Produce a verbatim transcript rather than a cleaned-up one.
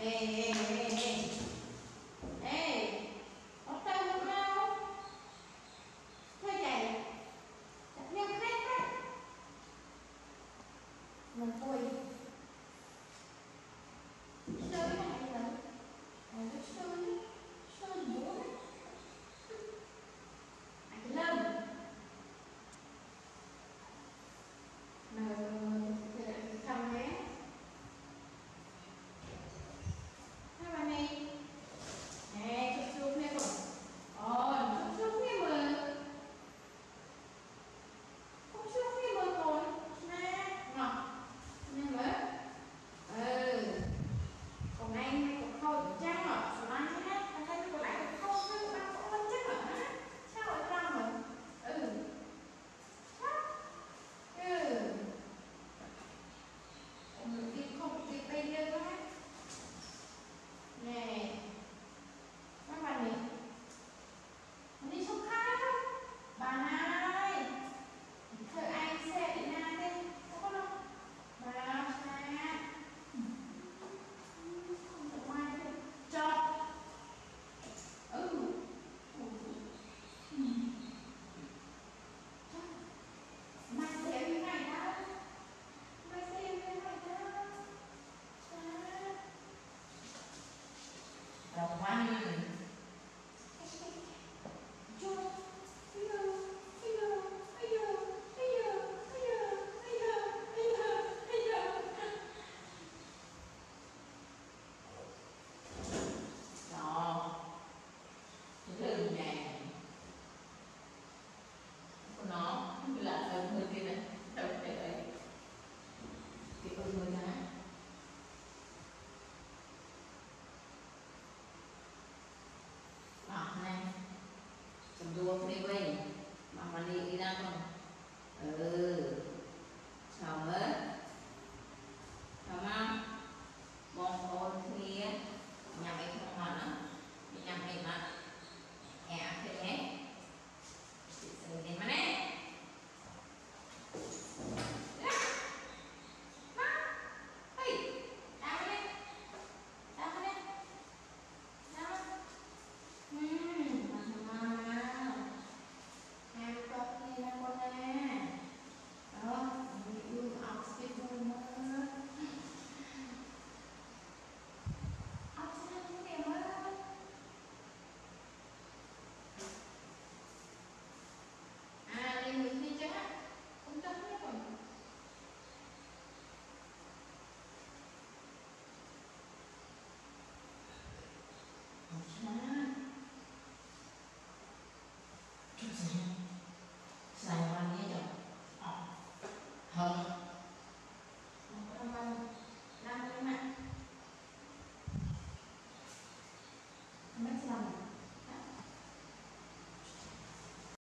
ê, ê, ê, ê, có tao không đâu, thôi chạy, chạy leo hết đấy, mình vui, chơi cái này là, này cái chơi, chơi bố đấy, anh Lâm, mà thằng nhé. Nè, chụp chụp nè con. Ờ, chụp chụp nè mà. Không chụp nè mà con. Nè, ngọc. Nè mà. Ừ. Còn anh này còn khâu trắng rồi. Rồi anh thế đấy. Anh thấy cô lại còn khâu chứ. Anh cũng không chắc rồi. Sao rồi trăng rồi. Ừ. Sao? Ừ. Còn mình đi không đi tay lên đó hết. Nè. Các bạn này. Đi xuống khác bà hai thợ anh xe đi na đi có có đâu bà nè không được mai đi cho ừ mai xe như này đó mai xe như này đó đồng quan đó cái rừng này của nó như là đầu người kia này đầu cái đấy cái ơi người này đó này cầm đua đi quay mà mà đi đi ra không ừ xong hết xong không mong ôn kia nhằm cái không mà nó nhằm cái mà hẹn thế nhé chị sẽ đến mà nè à đi mình đi chắc á không chắc hết rồi không chắc chút gì xài hoàn nghe rồi không không có đâu ăn năm cái mặt không biết làm